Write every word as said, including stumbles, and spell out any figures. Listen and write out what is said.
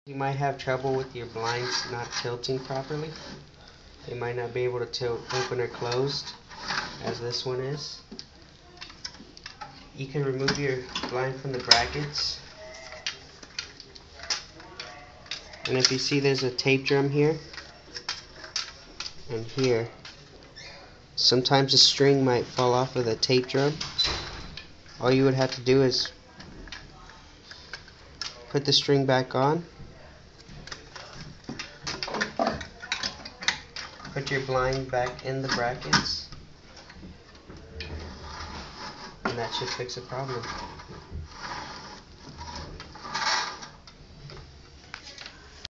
You might have trouble with your blinds not tilting properly. They might not be able to tilt open or closed as this one is. You can remove your blind from the brackets. And if you see, there's a tape drum here and here. Sometimes the string might fall off of the tape drum. All you would have to do is put the string back on, put your blind back in the brackets, and that should fix the problem.